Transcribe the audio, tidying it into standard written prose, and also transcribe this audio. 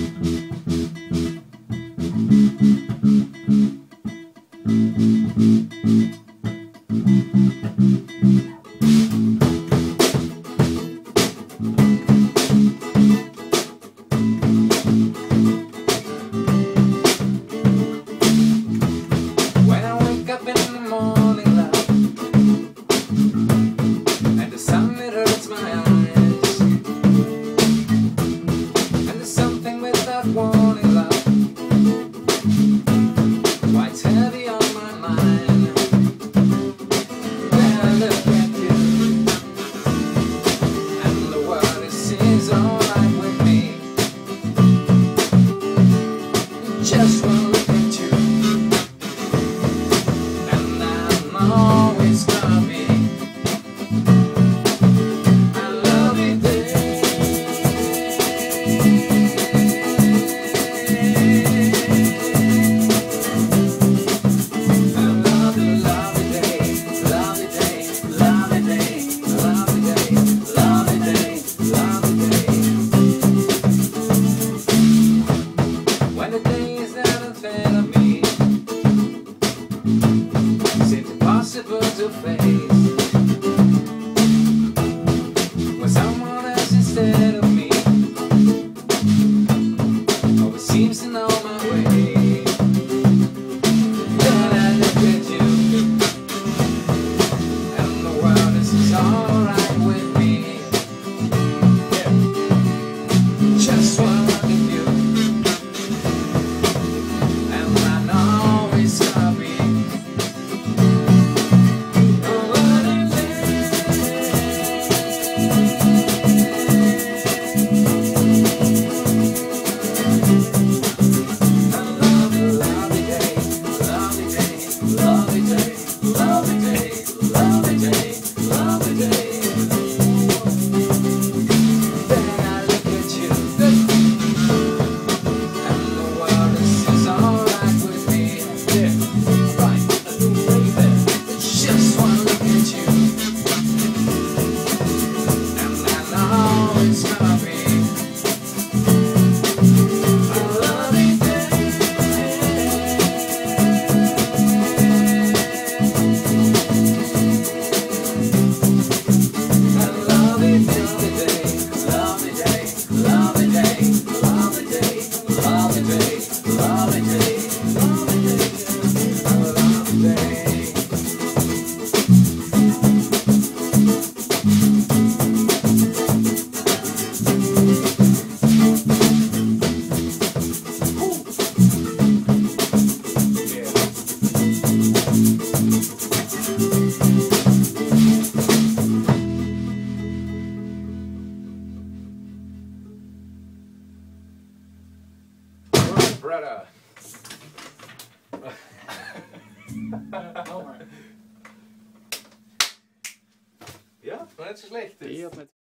Just wanna look at you, and I'm always gonna be. I love you, day. I love you, lovely day, lovely day, lovely day, lovely day, lovely day, lovely day. When the day is not unfair to me, seems impossible to face. When someone else instead of me always seems to know my way. Then I look at you, and the world is alright with me. Just wanna look at you, and I know it's gonna be. Brother. Ja, war nicht so schlecht.